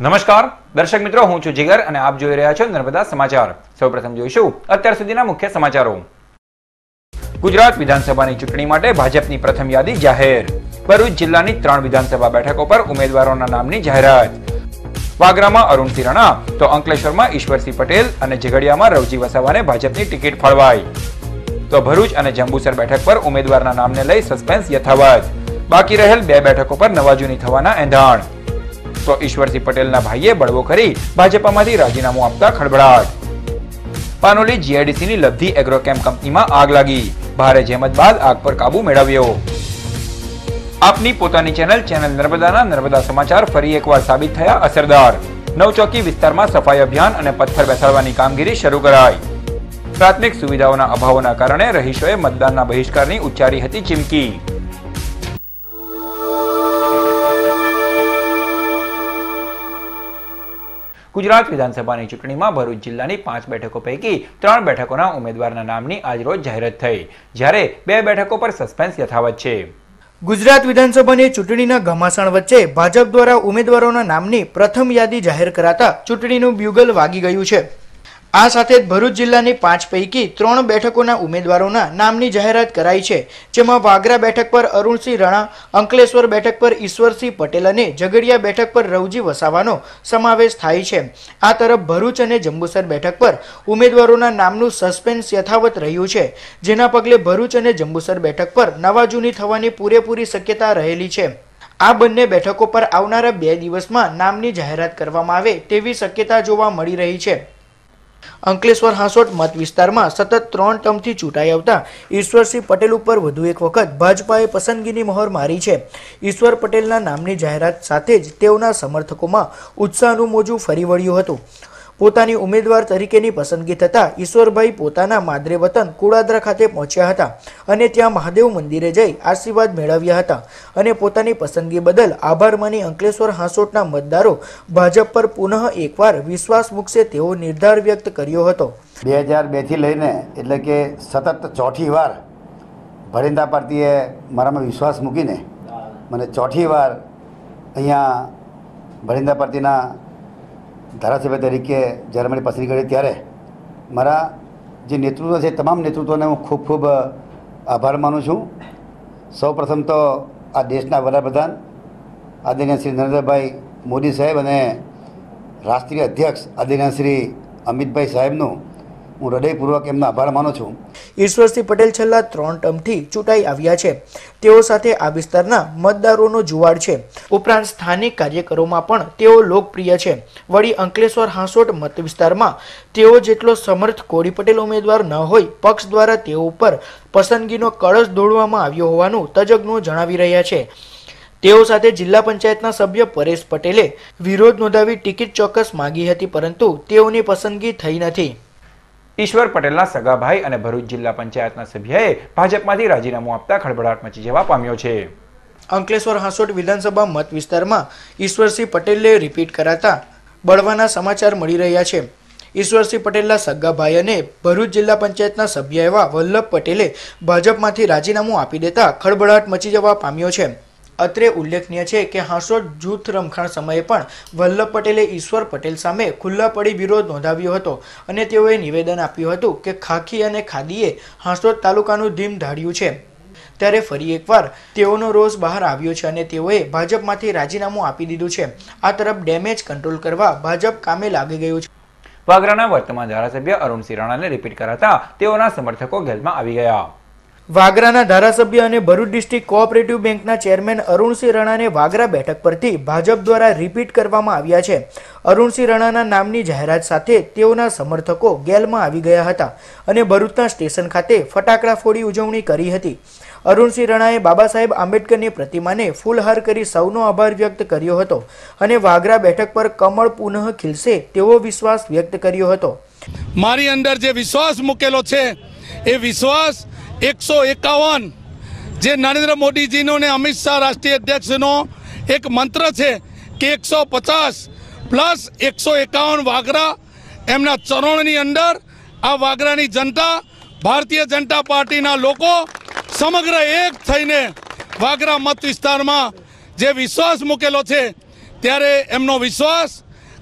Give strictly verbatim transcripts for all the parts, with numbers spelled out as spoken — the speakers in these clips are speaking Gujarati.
નમસ્કાર દર્શક મિત્રો, હું છું જીગર અને આપ જોઈ રહ્યા છો નર્મદા સમાચાર। સૌપ્રથમ જોઈશું અત્યાર સુધીના મુખ્ય સમાચારો। ગુજરાત વિધાનસભાની ચૂંટણી માટે ભાજપની પ્રથમ યાદી જાહેર। ભરૂચ જિલ્લાની ત્રણ વિધાનસભા બેઠકો પર ઉમેદવારોના નામની જાહેરાત। વાગરામાં અરુણસિંહ રાણા તો અંકલેશ્વરમાં ઈશ્વરસિંહ પટેલ અને ઝઘડિયામાં રવજી વસાવાને ભાજપની ટિકિટ ફળવાઈ। તો ભરૂચ અને જંબુસર બેઠક પર ઉમેદવારના નામને લઈ સસ્પેન્સ યથાવત। બાકી રહેલ બે બેઠકો પર નવાજૂની થવાના એંધાણ। તો ઈશ્વરસિંહ પટેલના ભાઈએ બળવો કરી ભાજપમાંથી રાજીનામું આપતા ખળભળાટ। પાનોલી જીઆઈડીસીની લબ્ધી એગ્રોકેમ કંપનીમાં આગ લાગી। ભારે જહેમત બાદ આગ પર કાબુ મેળવ્યો। આપની પોતાની ચેનલ ચેનલ નર્મદાના નર્મદા સમાચાર ફરી એકવાર સાબિત થયા અસરદાર। નવચોકી વિસ્તારમાં સફાઈ અભિયાન અને પથ્થર બેસાડવાની કામગીરી શરૂ કરાઈ। પ્રાથમિક સુવિધાઓના અભાવોના કારણે રહીશોએ મતદાનના બહિષ્કારની ઉચ્ચારી હતી ચીમકી। ગુજરાત વિધાનસભાની ચૂંટણીમાં ભરૂચ જિલ્લાની પાંચ બેઠકો પૈકી ત્રણ બેઠકોના ઉમેદવારના નામની આજરોજ જાહેરાત થઈ, જ્યારે બે બેઠકો પર સસ્પેન્સ યથાવત છે। ગુજરાત વિધાનસભાની ચૂંટણીના ઘમાસાણ વચ્ચે ભાજપ દ્વારા ઉમેદવારોના નામની પ્રથમ યાદી જાહેર કરાતા ચૂંટણીનું બ્યુગલ વાગી ગયું છે। આ સાથે જ ભરૂચ જિલ્લાની પાંચ પૈકી ત્રણ બેઠકોના ઉમેદવારોના નામની જાહેરાત કરાઈ છે, જેમાં વાગરા બેઠક પર અરુણસિંહ રાણા, અંકલેશ્વર બેઠક પર ઈશ્વરસિંહ પટેલ અને ઝઘડિયા બેઠક પર રવજી વસાવાનો સમાવેશ થાય છે। આ તરફ ભરૂચ અને જંબુસર બેઠક પર ઉમેદવારોના નામનું સસ્પેન્સ યથાવત રહ્યું છે, જેના પગલે ભરૂચ અને જંબુસર બેઠક પર નવાજૂની થવાની પૂરેપૂરી શક્યતા રહેલી છે। આ બંને બેઠકો પર આવનારા બે દિવસમાં નામની જાહેરાત કરવામાં આવે તેવી શક્યતા જોવા મળી રહી છે। અંકલેશ્વર હાંસોટ મત વિસ્તારમાં સતત ત્રણ ટર્મથી ચૂંટાઈ આવતા ઈશ્વરસિંહ પટેલ ઉપર વધુ એક વખત ભાજપાએ પસંદગીની મહોર મારી છે। ઈશ્વર પટેલના નામની જાહેરાત સાથે જ તેઓના સમર્થકોમાં ઉત્સાહનું મોજું ફરી વળ્યું હતું। પોતાની ઉમેદવાર તરીકેની પસંદગી થતાં ઈશ્વરભાઈ પોતાના માદરે વતન કુળાદરા ખાતે પહોંચ્યા હતા અને ત્યાં મહાદેવ મંદિરે જઈ આશીર્વાદ મેળવ્યા હતા અને પોતાની પસંદગી બદલ આભાર માની અંકલેશ્વર હાંસોટના મતદારો ભાજપ પર પુનઃ એકવાર વિશ્વાસ મૂકશે તેવો નિર્ધાર વ્યક્ત કર્યો હતો। બે હજાર બે થી લઈને એટલે કે સતત ચોથી વાર ભરિંદા પાર્ટીએ મારામાં વિશ્વાસ મૂકીને મને ચોથી વાર અહીંયા ભરિંદા પાર્ટીના ધારાસભ્ય તરીકે જ્યારે મને પસંદ કરી ત્યારે મારા જે નેતૃત્વ છે તમામ નેતૃત્વને હું ખૂબ ખૂબ આભાર માનું છું। સૌ પ્રથમ તો આ દેશના વડાપ્રધાન આદરણીય શ્રી નરેન્દ્રભાઈ મોદી સાહેબ અને રાષ્ટ્રીય અધ્યક્ષ આદરણીય શ્રી અમિતભાઈ સાહેબનું હું હૃદયપૂર્વક એમનો આભાર માનું છું। ઈશ્વરસિંહ પટેલ છેલ્લા ત્રણ ટર્મથી ચૂંટાઈ આવ્યા છે। તેઓ સાથે આ વિસ્તારના મતદારોનો જુવાળ છે। ઉપરાંત સ્થાનિક કાર્યકરોમાં પણ તેઓ લોકપ્રિય છે। વળી અંકલેશ્વર હાંસોટ મત વિસ્તારમાં તેઓ જેટલો સમર્થ કોળી પટેલ ઉમેદવાર ન હોય, પક્ષ દ્વારા તેઓ ઉપર પસંદગીનો કળશ દોડવામાં આવ્યો હોવાનું તજજ્ઞો જણાવી રહ્યા છે। તેઓ સાથે જિલ્લા પંચાયતના સભ્ય પરેશ પટેલે વિરોધ નોંધાવી ટિકિટ ચોક્કસ માંગી હતી, પરંતુ તેઓની પસંદગી થઈ નથી। ઈશ્વર પટેલના સગા ભાઈ અને ભરૂચ જિલ્લા પંચાયતના સભ્યએ ભાજપમાંથી રાજીનામું આપતા ખળભળાટ મચી જવા પામ્યો છે। અંકલેશ્વર હાંસોટ વિધાનસભા મત વિસ્તારમાં ઈશ્વરસિંહ પટેલે રિપીટ કરાતા બળવાના સમાચાર મળી રહ્યા છે। ઈશ્વરસિંહ પટેલના સગા ભાઈ અને ભરૂચ જિલ્લા પંચાયતના સભ્ય એવા વલ્લભ પટેલે ભાજપમાંથી રાજીનામું આપી દેતા ખળભળાટ મચી જવા પામ્યો છે। અત્રે ઉલ્લેખનીય છે કે હાંસોટ જૂથ રમખાણ સમયે પણ વલ્લભ પટેલે ઈશ્વર પટેલ સામે ખુલ્લા પડી વિરોધ નોંધાવ્યો હતો અને તેઓએ નિવેદન આપ્યું હતું કે ખાખી અને ખાદીએ હાંસોટ તાલુકાનું ધીમ ઢાળ્યું છે। ત્યારે ફરી એકવાર તેઓનો રોષ બહાર આવ્યો છે અને તેઓએ ભાજપમાંથી રાજીનામું આપી દીધું છે। આ તરફ ડેમેજ કંટ્રોલ કરવા ભાજપ કામે લાગી ગયું છે। વાગરાના વર્તમાન ધારાસભ્ય અરુણસિંહ રાણાને રિપીટ કરાતા તેઓના સમર્થકો ગેલમાં આવી ગયા। વાગરાના ધારાસભ્ય અને ભરૂચ ડિસ્ટ્રિક્ટ કોઓપરેટિવ બેંકના ચેરમેન અરુણસિંહ રાણાને વાગરા બેઠક પરથી ભાજપ દ્વારા રિપીટ કરવામાં આવ્યા છે। અરુણસિંહ રાણાના નામની જાહેરાત સાથે તેઓના સમર્થકો ગેલમાં આવી ગયા હતા અને ભરૂચના સ્ટેશન ખાતે ફટાકડા ફોડી ઉજવણી કરી હતી। અરુણસિંહ રાણાએ બાબા સાહેબ આંબેડકરની પ્રતિમાને ફૂલહાર કરી સૌનો આભાર વ્યક્ત કર્યો હતો અને વાગરા બેઠક પર કમળ પુનઃ ખીલશે તેવો વિશ્વાસ વ્યક્ત કર્યો હતો। મારી અંદર જે વિશ્વાસ મૂકેલો છે એ વિશ્વાસ એકસો એકાવન જે નરેન્દ્ર મોદીજીનો ને અમિત શાહ રાષ્ટ્રીય અધ્યક્ષનો એક મંત્ર છે કે એકસો પચાસ પ્લસ એકસો એકાવન વાગરા એમના ચરણોની અંદર આ વાગરાની જનતા, ભારતીય જનતા પાર્ટીના લોકો સમગ્ર એક થઈને વાગરા મત વિસ્તારમાં જે વિશ્વાસ મૂકેલો છે ત્યારે એમનો વિશ્વાસ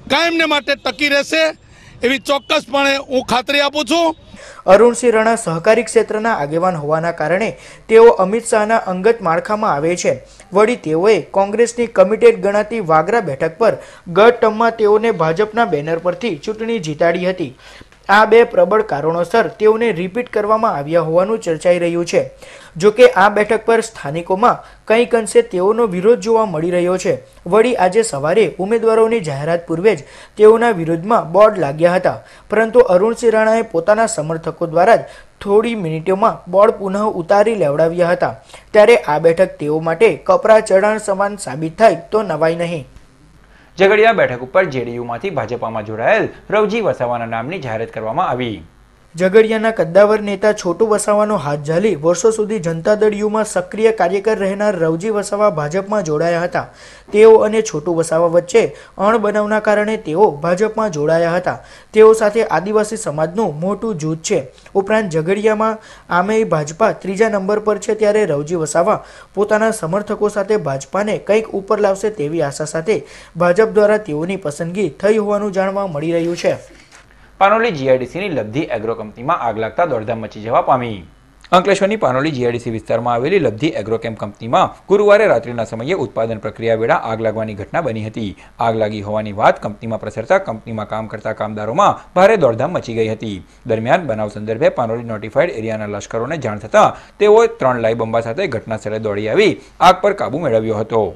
કાયમને માટે ટકી રહેશે એવી ચોક્કસપણે હું ખાતરી આપું છું. અરુણસિંહ રાણા સહકારી ક્ષેત્રના આગેવાન હોવાના કારણે તેઓ અમિત શાહના અંગત માળખામાં આવે છે. વળી તેઓએ કોંગ્રેસની કમિટેડ ગણાતી વાગરા બેઠક પર ગત ટર્મમાં તેઓને ભાજપના બેનર પરથી ચૂંટણી જીતાડી હતી. આ બે પ્રબળ કારણોસર તેઓને રિપીટ કરવામાં આવ્યા હોવાનું ચર્ચાઈ રહ્યું છે. જોકે આ બેઠક પર સ્થાનિકોમાં કંઈક અંશે તેઓનો વિરોધ જોવા મળી રહ્યો છે. વળી આજે સવારે ઉમેદવારોની જાહેરાત પૂર્વે જ તેઓના વિરોધમાં બોર્ડ લાગ્યા હતા, પરંતુ અરુણસિંહ રાણાએ પોતાના સમર્થકો દ્વારા જ થોડી મિનિટોમાં બોર્ડ પુનઃ ઉતારી લેવડાવ્યા હતા. ત્યારે આ બેઠક તેઓ માટે કપરા ચઢાણ સમાન સાબિત થાય તો નવાઈ નહીં. ઝઘડિયા બેઠક ઉપર જેડીયુમાંથી ભાજપમાં જોડાયેલ રવજી વસાવાના નામની જાહેરાત કરવામાં આવી. ઝઘડિયાના કદ્દાવર નેતા છોટુ વસાવાનો હાથ ઝાલી વર્ષો સુધી જનતા દળ યુમાં સક્રિય કાર્યકર રહેનાર રવજી વસાવા ભાજપમાં જોડાયા હતા. તેઓ અને છોટુ વસાવા વચ્ચે અણબનાવના કારણે તેઓ ભાજપમાં જોડાયા હતા. તેઓ સાથે આદિવાસી સમાજનું મોટું જૂથ છે. ઉપરાંત ઝઘડિયામાં આમેય ભાજપા ત્રીજા નંબર પર છે. ત્યારે રવજી વસાવા પોતાના સમર્થકો સાથે ભાજપાને કંઈક ઉપર લાવશે તેવી આશા સાથે ભાજપ દ્વારા તેઓની પસંદગી થઈ હોવાનું જાણવા મળી રહ્યું છે. પાનોલી જીઆઈડીસીની લબ્ધી એગ્રો કંપનીમાં આગ લાગતા દોડધામ મચી જવા પામી. અંકલેશ્વરની પાનોલી જીઆઈડીસી વિસ્તારમાં આવેલી લબ્ધી એગ્રોકેમ કંપનીમાં ગુરુવારે રાત્રિના સમયે ઉત્પાદન પ્રક્રિયા વેળા આગ લાગવાની ઘટના બની હતી. આગ લાગી હોવાની વાત કંપનીમાં પ્રસરતા કંપનીમાં કામ કરતા કામદારોમાં ભારે દોડધામ મચી ગઈ હતી. દરમિયાન બનાવ સંદર્ભે પાનોલી નોટિફાઈડ એરિયાના લશ્કરોને જાણ થતાં તેઓએ ત્રણ લાઈ બંબા સાથે ઘટના સ્થળે દોડી આવી આગ પર કાબુ મેળવ્યો હતો.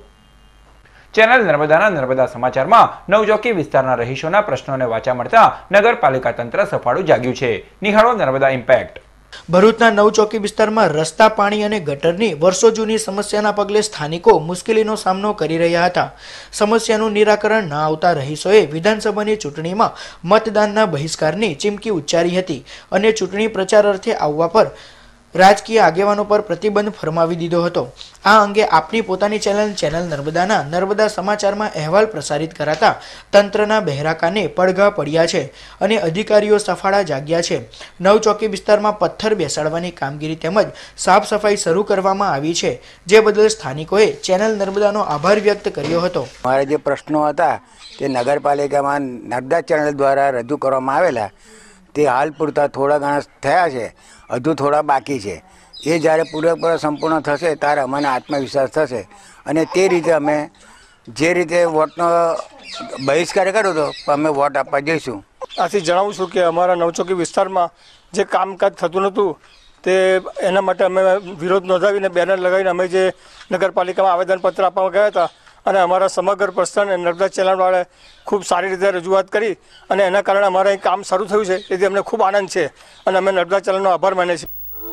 ચેનલ નર્મદાના નર્મદા સમાચારમાં નવચોકી વિસ્તારના રહીશોના પ્રશ્નોને વાચા મળતા નગરપાલિકા તંત્ર સફાળું જાગ્યું છે. નિહાળો નર્મદા ઇમ્પેક્ટ. ભરૂચના નવચોકી વિસ્તારમાં રસ્તા, પાણી અને ગટરની વર્ષો જૂની સમસ્યાના પગલે સ્થાનિકો મુશ્કેલીનો સામનો કરી રહ્યા હતા. સમસ્યાનું નિરાકરણ ન આવતા રહીશોએ વિધાનસભાની ચૂંટણીમાં મતદાનના બહિષ્કારની ચીમકી ઉચ્ચારી હતી અને ચૂંટણી પ્રચાર અર્થે આવવા પર રાજકીય આગેવાનો પર પ્રતિબંધ ફરમાવી દીધો હતો. આ અંગે આપની પોતાની ચેનલ ચેનલ નર્મદાના નર્મદા સમાચારમાં અહેવાલ પ્રસારિત કરાતા તંત્રના બહેરાકાને પડઘા પડ્યા છે અને અધિકારીઓ સફાળા જાગ્યા છે. નવચોકી વિસ્તારમાં પથ્થર બેસાડવાની કામગીરી તેમજ સાફ સફાઈ શરૂ કરવામાં આવી છે, જે બદલ સ્થાનિકોએ ચેનલ નર્મદાનો આભાર વ્યક્ત કર્યો હતો. અમારા જે પ્રશ્નો હતા તે નગરપાલિકામાં નર્મદા ચેનલ દ્વારા રજૂ કરવામાં આવેલા તે હાલ પૂરતા થોડા ઘણા થયા છે, હજુ થોડા બાકી છે. એ જ્યારે પૂરેપૂરો સંપૂર્ણ થશે ત્યારે અમને આત્મવિશ્વાસ થશે અને તે રીતે અમે જે રીતે વોટનો બહિષ્કાર કર્યો હતો અમે વોટ આપવા જઈશું. આથી જણાવું છું કે અમારા નવચોકી વિસ્તારમાં જે કામકાજ થતું નહોતું તે એના માટે અમે વિરોધ નોંધાવીને બેનર લગાવીને અમે જે નગરપાલિકામાં આવેદનપત્ર આપવા ગયા હતા અને અમારા સમગ્ર પ્રશ્ન નર્મદા ચેનલવાળાએ ખૂબ સારી રીતે રજૂઆત કરી અને એના કારણે અમારે અહીં કામ શરૂ થયું છે. તેથી અમને ખૂબ આનંદ છે અને અમે નર્મદા ચેનલનો આભાર માનીએ છીએ.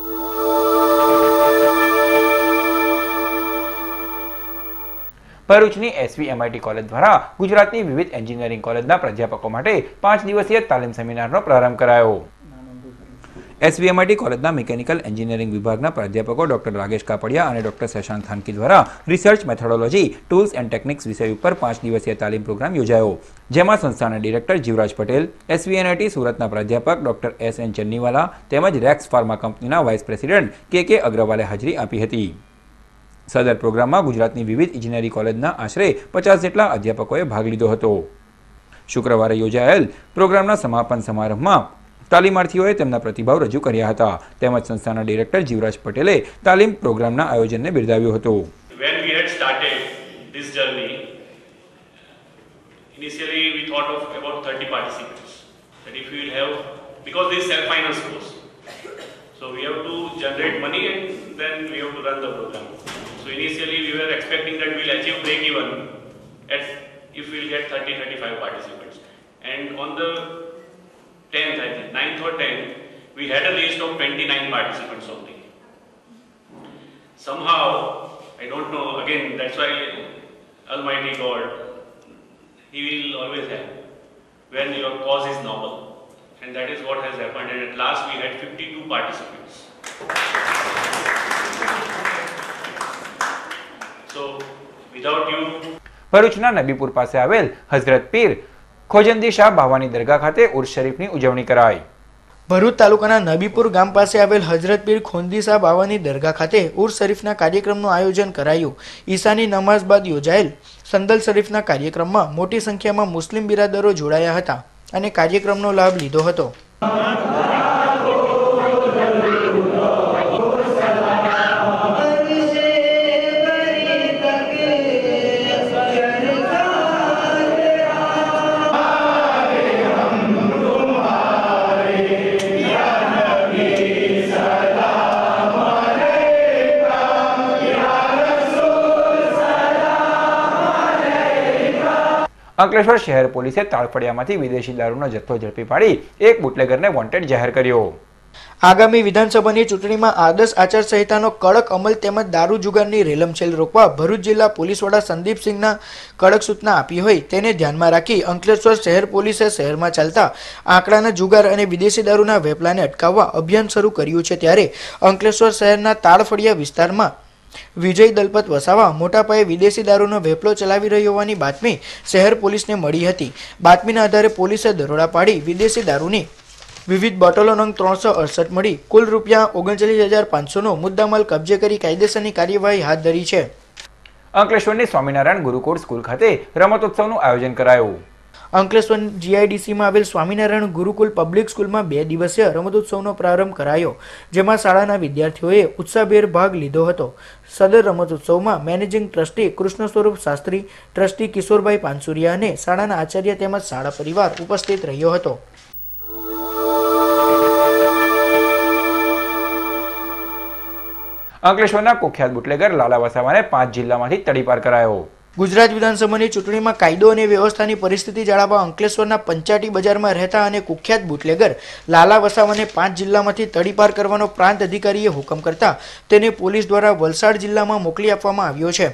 ભરૂચની એસવીએમઆઈટી કોલેજ દ્વારા ગુજરાતની વિવિધ એન્જિનિયરિંગ કોલેજના પ્રાધ્યાપકો માટે પાંચ દિવસીય તાલીમ સેમિનારનો પ્રારંભ કરાયો. એસવીએમઆઈટી કોલેજના મિકેનિકલ એન્જિનિયરિંગ વિભાગના પ્રાધ્યાપકો ડોક્ટર રાગેશ કાપડિયા અને ડોક્ટર શશાંક થાનકી દ્વારા research methodology, tools and techniques વિષય ઉપર પાંચ દિવસીય તાલીમ પ્રોગ્રામ યોજાયો, જેમાં સંસ્થાના ડિરેક્ટર જીવરાજ પટેલ, એસવીએનઆઈટી સુરતના પ્રાધ્યાપક ડોક્ટર એસ એન ચન્નીવાલા તેમજ રેક્સ ફાર્મા કંપનીના વાઇસ પ્રેસિડેન્ટ કે કે અગ્રવાલે હાજરી આપી હતી. સદર પ્રોગ્રામમાં ગુજરાતની વિવિધ ઇજનેરી કોલેજના આશરે પચાસ જેટલા અધ્યાપકોએ ભાગ લીધો હતો. શુક્રવારે યોજાયેલ પ્રોગ્રામના સમાપન સમારંભમાં તાલીમાર્થીઓએ તેમના પ્રતિભાવ રજૂ કર્યા હતા. તેમજ સંસ્થાના ડિરેક્ટર જીવરાજ પટેલે તાલીમ પ્રોગ્રામના આયોજનને બિરદાવ્યું હતું. When we had started this journey, initially we thought of about thirty participants. That if we will have, because this is self-finance course, so we have to generate money and then we have to run the program. So initially we were expecting that we will achieve break even at if we will get thirty to thirty-five participants. And on the tenth, I think, ninth or tenth, we had a list of twenty-nine participants only. Somehow, I don't know, again, that's why Almighty God, He will always help when your cause is noble. And that is what has happened. And at last, we had fifty-two participants. So, without you... ભરૂચના નબીપુર પાસે આવેલ હઝરત પીર ખોજંદી શાહ બાવાની દરગાહ ખાતે ઉર્સ શરીફની ઉજવણી કરાઈ. ભરૂચ તાલુકાના નબીપુર ગામ પાસે આવેલ હજરત પીર ખોંદી સાહેબ બાવાની દરગાહ ખાતે ઉર્સ શરીફના કાર્યક્રમનું આયોજન કરાયું. ઈશાની નમાઝ બાદ યોજાયેલ સંદલ શરીફના કાર્યક્રમમાં મોટી સંખ્યામાં મુસ્લિમ બિરાદરો જોડાયા હતા અને કાર્યક્રમનો લાભ લીધો હતો. અંકલેશ્વર શહેર પોલીસે તાળફળિયામાંથી વિદેશી દારૂનો જથ્થો ઝડપી પાડી એક બુટલેગરને વોન્ટેડ જાહેર કર્યો. આગામી વિધાનસભાની ચૂંટણીમાં આદર્શ આચારસંહિતાનો કડક અમલ તેમજ દારૂ જુગારની રેલમછેલ રોકવા ભરૂચ જિલ્લા પોલીસ વડા સંદીપસિંહના કડક સૂચના આપી હોય તેને ધ્યાનમાં રાખી અંકલેશ્વર શહેર પોલીસે શહેરમાં ચાલતા આંકડાના જુગાર અને વિદેશી દારૂના વેપલાને અટકાવવા અભિયાન શરૂ કર્યું છે. ત્યારે અંકલેશ્વર શહેરના તાળફળિયા વિસ્તારમાં વિજય દલપત વસાવા મોટા પાયે વિદેશી દારૂનો વેપલો ચલાવી રહ્યો હોવાની બાતમી શહેર પોલીસને મળી હતી. બાતમીના આધારે પોલીસે દરોડા પાડી વિદેશી દારૂની વિવિધ બોટલો નંગ ત્રણસો અડસઠ મળી કુલ રૂપિયા ઓગણચાલીસ હજાર પાંચસોનો મુદ્દામાલ કબજે કરી કાયદેસરની કાર્યવાહી હાથ ધરી છે. અંકલેશ્વરની સ્વામિનારાયણ ગુરુકુળ સ્કૂલ ખાતે રમતોત્સવનું આયોજન કરાયું. અંકલેશ્વર જીઆઈડીસીમાં આવેલ સ્વામિનારાયણ ગુરુકુલ પબ્લિક સ્કૂલમાં બે દિવસીય રમતોત્સવનો પ્રારંભ કરાયો, જેમાં શાળાના વિદ્યાર્થીઓએ ઉત્સાહભેર ભાગ લીધો હતો. સદર રમતોત્સવમાં મેનેજિંગ ટ્રસ્ટી કૃષ્ણ સ્વરૂપ શાસ્ત્રી, ટ્રસ્ટી કિશોરભાઈ પાનસુરિયા અને શાળાના આચાર્ય તેમજ શાળા પરિવાર ઉપસ્થિત રહ્યો હતો. અંકલેશ્વરના કુખ્યાત બુટલેગર લાલા વસાવાને પાંચ જિલ્લામાંથી તડીપાર કરાયો. ગુજરાત વિધાનસભાની ચૂંટણીમાં કાયદો અને વ્યવસ્થાની પરિસ્થિતિ જાળવવા અંકલેશ્વરના પંચાટી બજારમાં રહેતા અને કુખ્યાત બુટલેગર લાલા વસાવાને પાંચ જિલ્લામાંથી તડીપાર કરવાનો પ્રાંત અધિકારીએ હુકમ કરતા તેને પોલીસ દ્વારા વલસાડ જિલ્લામાં મોકલી આપવામાં આવ્યો છે.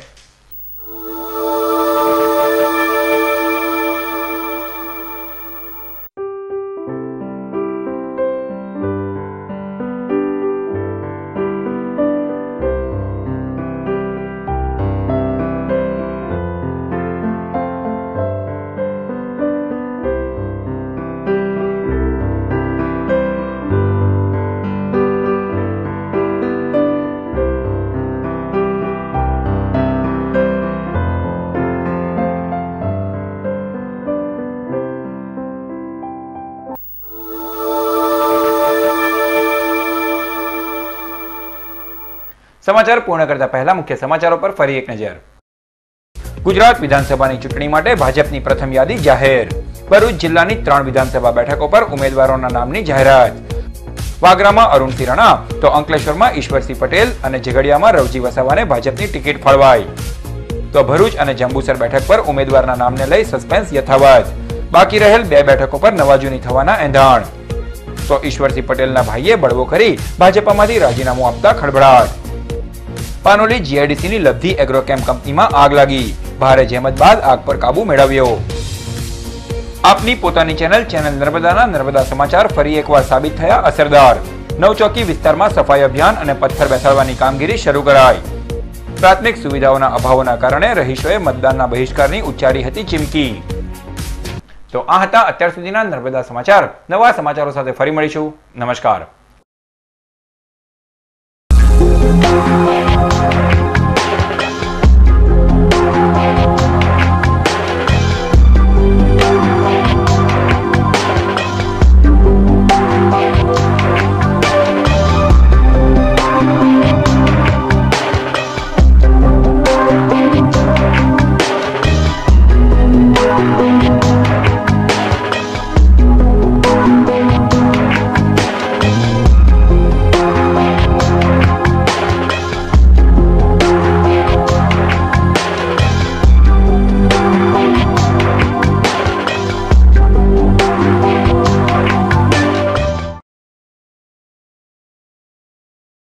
સમાચાર પૂર્ણ કરતા પહેલા મુખ્ય સમાચારો પર ફરી એક નજર. ગુજરાત વિધાનસભાની ચૂંટણી માટે ભાજપની પ્રથમ યાદી જાહેર. ભરૂચ જિલ્લાની ત્રણ વિધાનસભા બેઠકો પર ઉમેદવારોના નામની જાહેરાત. વાગરામાં અરુણસિંહ રાણા તો અંકલેશ્વરમાં ઈશ્વરસિંહ પટેલ અને ઝઘડિયામાં રવજી વસાવાને ભાજપની ટિકિટ ફળવાઈ. તો ભરૂચ અને જંબુસર બેઠક પર ઉમેદવારના નામને લઈ સસ્પેન્સ યથાવત. બાકી રહેલ બે બેઠકો પર નવાજૂની થવાના એંધાણ. તો ઈશ્વરસિંહ પટેલના ભાઈએ બળવો કરી ભાજપમાંથી રાજીનામું આપતા ખળભળાટ. પાનોલી જીઆઈડીસીની લબ્ધી એગ્રોકેમ કંપનીમાં આગ લાગી. ભારે જહેમત બાદ આગ પર કાબુ મેળવ્યો. આપની પોતાની ચેનલ ચેનલ નર્મદાના નર્મદા સમાચાર ફરી એકવાર સાબિત થયા અસરદાર. નવચોકી વિસ્તારમાં સફાઈ અભિયાન અને પથ્થર બેસાડવાની કામગીરી શરૂ કરાઈ. પ્રાથમિક સુવિધાઓના અભાવના કારણે રહીશોએ મતદાનના બહિષ્કારની ઉચ્ચારી હતી ચીમકી. તો આ હતા અત્યાર સુધીના નર્મદા સમાચાર. નવા સમાચારો સાથે ફરી મળીશું. નમસ્કાર.